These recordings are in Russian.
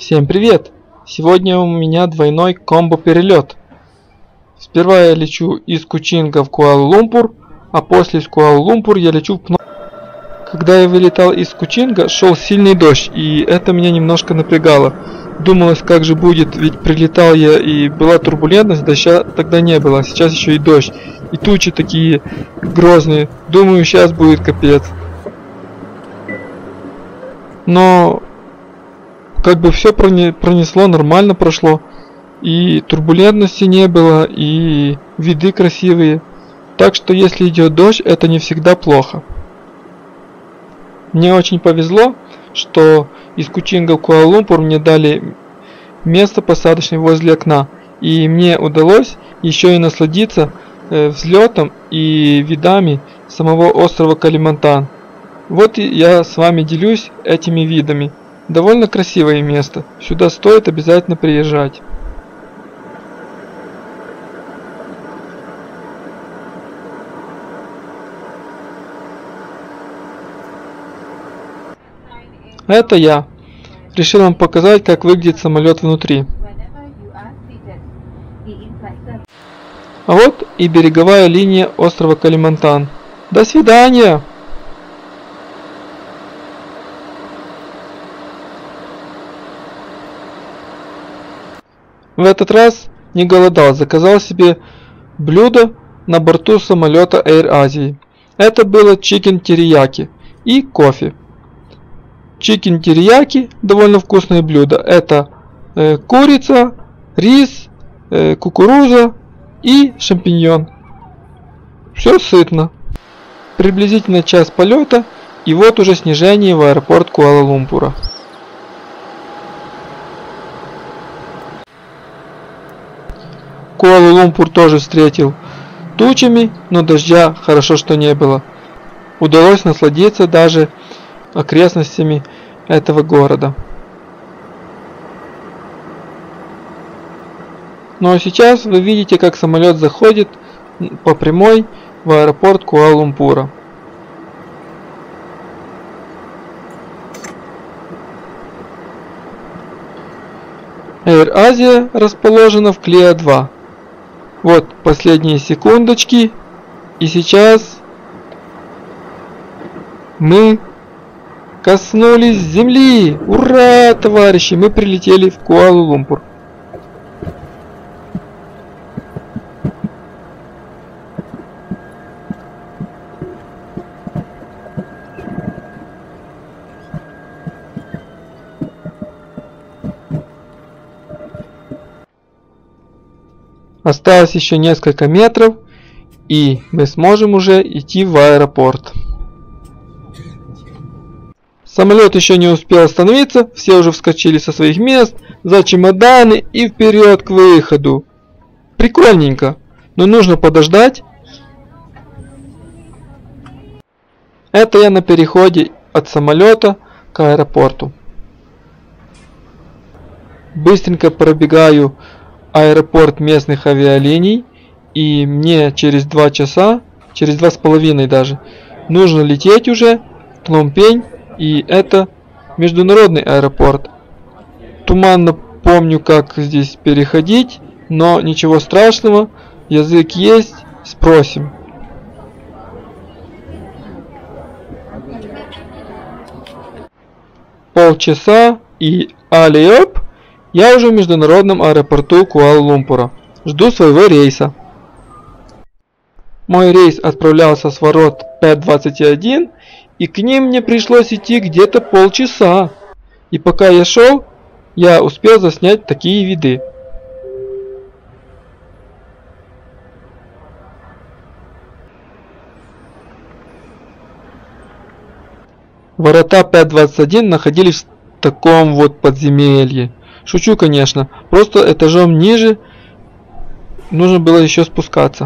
Всем привет! Сегодня у меня двойной комбо-перелет. Сперва я лечу из Кучинга в Куала-Лумпур, а после из Куала-Лумпур я лечу в Пном. Когда я вылетал из Кучинга, шел сильный дождь, и это меня немножко напрягало. Думалось, как же будет, ведь прилетал я и была турбулентность, дождя тогда не было, а сейчас еще и дождь. И тучи такие грозные. Думаю, сейчас будет капец. Но как бы все пронесло, нормально прошло. И турбулентности не было, и виды красивые. Так что если идет дождь, это не всегда плохо. Мне очень повезло, что из Кучинга в Куала-Лумпур мне дали место посадочное возле окна. И мне удалось еще и насладиться взлетом и видами самого острова Калимантан. Вот и я с вами делюсь этими видами. Довольно красивое место. Сюда стоит обязательно приезжать. А это я. Решил вам показать, как выглядит самолет внутри. А вот и береговая линия острова Калимантан. До свидания! В этот раз не голодал, заказал себе блюдо на борту самолета Air Asia. Это было чикен терияки и кофе. Чикен терияки довольно вкусное блюдо. Это курица, рис, кукуруза и шампиньон. Все сытно. Приблизительно час полета, и вот уже снижение в аэропорт Куала-Лумпура. Куала-Лумпур тоже встретил тучами, но дождя хорошо что не было. Удалось насладиться даже окрестностями этого города. Ну а сейчас вы видите, как самолет заходит по прямой в аэропорт Куала-Лумпура. Air Asia расположена в Клеа-2. Вот последние секундочки, и сейчас мы коснулись земли. Ура, товарищи, мы прилетели в Куала-Лумпур. Осталось еще несколько метров, и мы сможем уже идти в аэропорт. Самолет еще не успел остановиться, все уже вскочили со своих мест, за чемоданы и вперед к выходу. Прикольненько, но нужно подождать. Это я на переходе от самолета к аэропорту. Быстренько пробегаю аэропорт местных авиалиний, и мне через 2 часа, через 2,5 даже, нужно лететь уже в Пномпень, и это международный аэропорт. Туманно помню, как здесь переходить, но ничего страшного, язык есть, спросим. Полчаса и алиоп! Я уже в международном аэропорту Куала-Лумпура. Жду своего рейса. Мой рейс отправлялся с ворот 5:21, и к ним мне пришлось идти где-то полчаса. И пока я шел, я успел заснять такие виды. Ворота 5:21 находились в таком вот подземелье. Шучу, конечно, просто этажом ниже нужно было еще спускаться.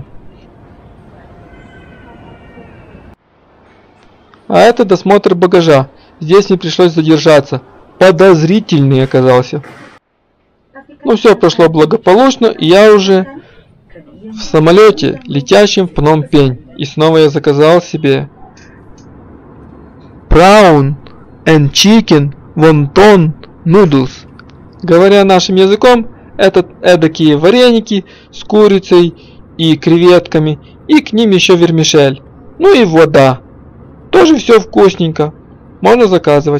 А это досмотр багажа. Здесь мне пришлось задержаться. Подозрительный оказался. Ну все прошло благополучно, и я уже в самолете, летящем в Пномпень. И снова я заказал себе prawn and chicken wonton noodles. Говоря нашим языком, это эдакие вареники с курицей и креветками, и к ним еще вермишель. Ну и вода. Тоже все вкусненько. Можно заказывать.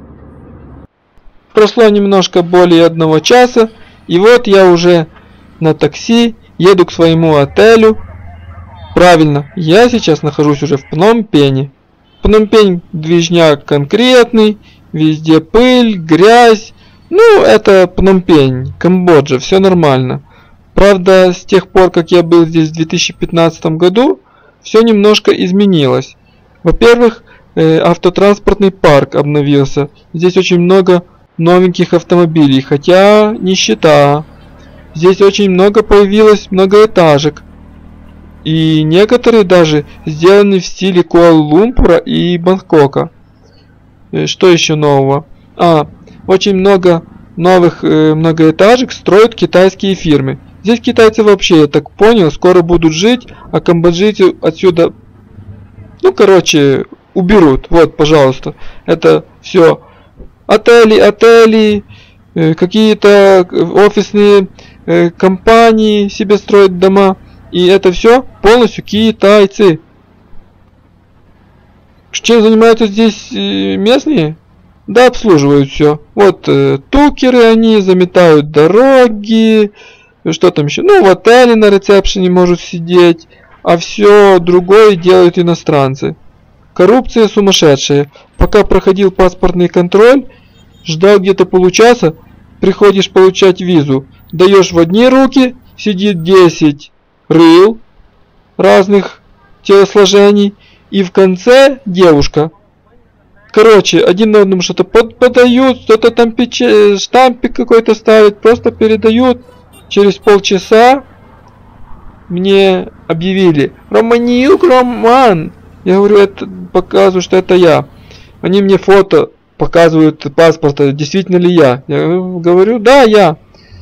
Прошло немножко более 1 часа, и вот я уже на такси еду к своему отелю. Правильно, я сейчас нахожусь уже в Пномпене. Пномпень движняк конкретный, везде пыль, грязь. Ну, это Пномпень, Камбоджа, все нормально. Правда, с тех пор, как я был здесь в 2015 году, все немножко изменилось. Во-первых, автотранспортный парк обновился. Здесь очень много новеньких автомобилей, хотя нищета. Здесь очень много появилось многоэтажек. И некоторые даже сделаны в стиле Куала-Лумпура и Бангкока. Что еще нового? Очень много новых многоэтажек строят китайские фирмы. Здесь китайцы вообще, я так понял, скоро будут жить, а камбоджийцы отсюда, ну короче, уберут. Вот, пожалуйста. Это все отели, какие-то офисные компании себе строят дома. И это все полностью китайцы. Чем занимаются здесь местные? Да, обслуживают все. Вот тукеры, они заметают дороги. Что там еще? Ну, в отеле на ресепшене может сидеть. А все другое делают иностранцы. Коррупция сумасшедшая. Пока проходил паспортный контроль, ждал где-то получаса, приходишь получать визу. Даешь в одни руки, сидит 10 рыл разных телосложений, и в конце девушка. Короче, один на одном что-то подают, что-то там штампик какой-то ставят, просто передают. Через полчаса мне объявили: Романиюк Роман. Я говорю, это показываю, что это я. Они мне фото показывают паспорта, действительно ли я. Я говорю, да, я.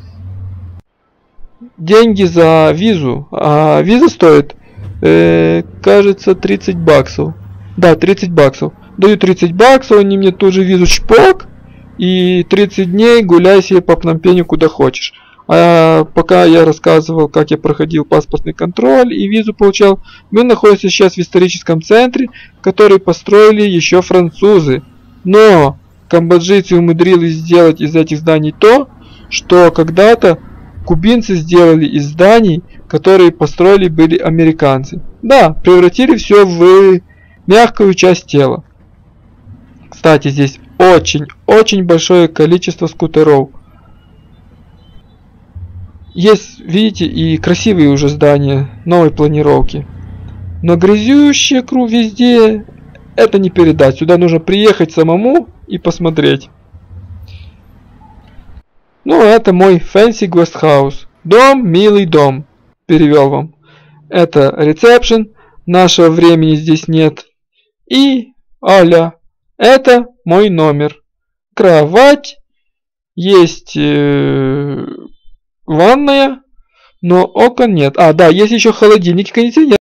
Деньги за визу, а виза стоит, кажется, 30 баксов. Да, 30 баксов. Даю 30 баксов, они мне тут же визу чпок, и 30 дней гуляй себе по Пномпеню куда хочешь. А пока я рассказывал, как я проходил паспортный контроль и визу получал, мы находимся сейчас в историческом центре, который построили еще французы. Но камбоджийцы умудрились сделать из этих зданий то, что когда-то кубинцы сделали из зданий, которые построили были американцы. Да, превратили все в мягкую часть тела. Кстати, здесь очень большое количество скутеров. Есть, видите, и красивые уже здания новой планировки. Но грязющие везде, это не передать. Сюда нужно приехать самому и посмотреть. Ну, это мой fancy guest house. Дом, милый дом. Перевел вам. Это ресепшн. Нашего времени здесь нет. И, аля, это мой номер. Кровать. Есть ванная. Но окон нет. А, да, есть еще холодильник и кондиционер.